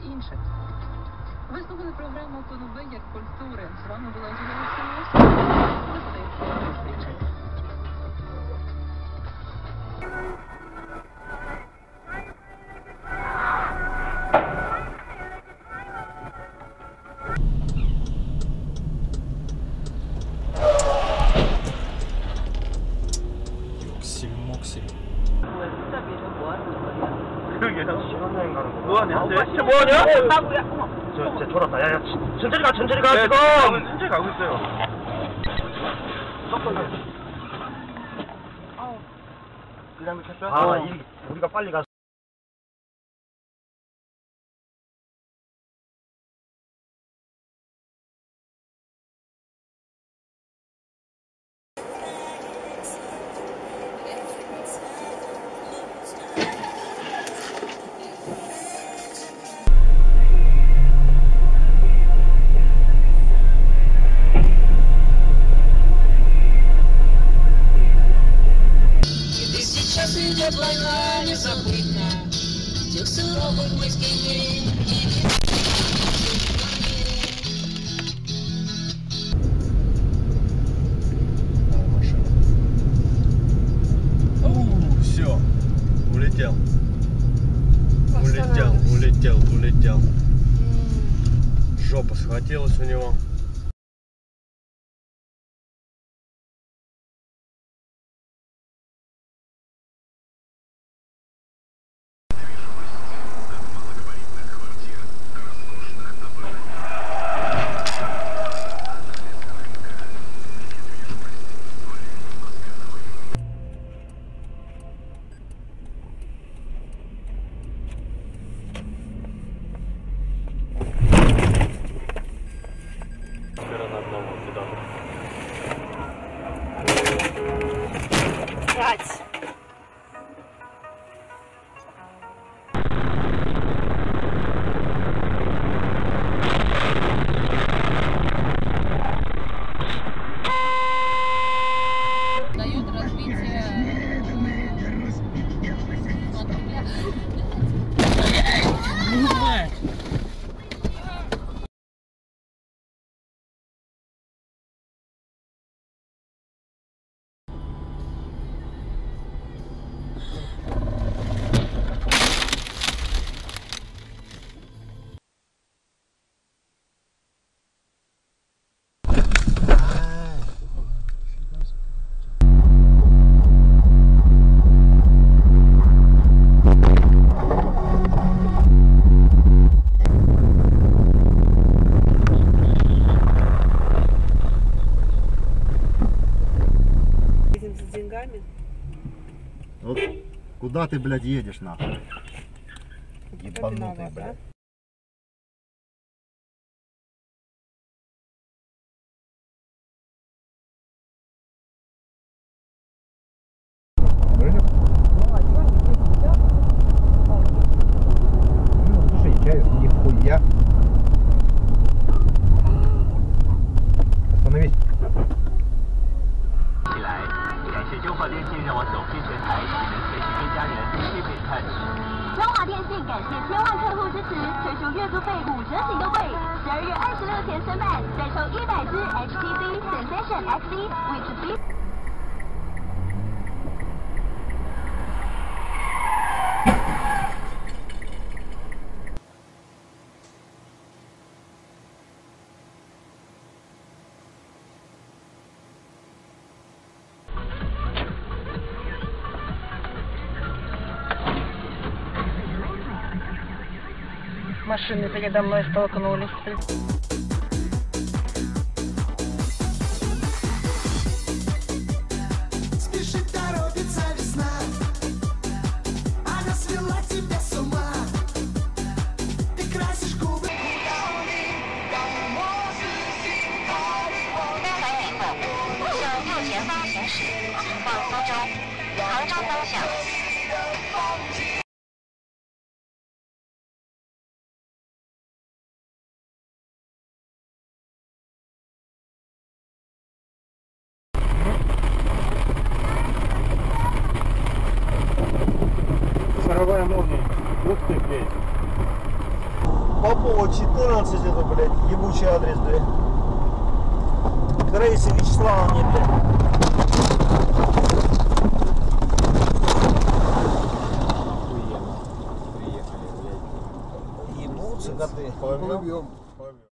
інших. Ви слухали програму «Конубе як культури». З вами була Юлія Зустріч. 뭐하냐? 진짜 뭐하냐? 저 졸았다. 야, 천천히 가, 천천히 가. 지금 천천히 가고 있어요. 그다음에 켰어요? 아, 우리가 빨리 가서. Сейчас идет война незабытна, тех суровых мы скинем. Все, улетел. Улетел. Жопа схватилась у него. Дает развитие. Вот куда ты, блядь, едешь, нахуй? Ебанутый, блядь. Слушай, чай, нихуя. Остановись. 中华电信让我走遍全台，只能随时跟家人贴片看剧。 中华电信感谢千万客户支持，推出月租费5折行动会，12月26前申办，再抽100支 HTC Sensation XD with B。 Машины передо мной столкнулись. Спешит, торопится весна, она свела тебя с ума. Ты красишь губы. 向右前方行驶，请放松中，杭州方向。 Шаровая молния. Ух ты, блядь. Попова 14, это, блядь, ебучий адрес, блядь. К Раисе Вячеславовне, блядь. Ебутся коты. Поймем.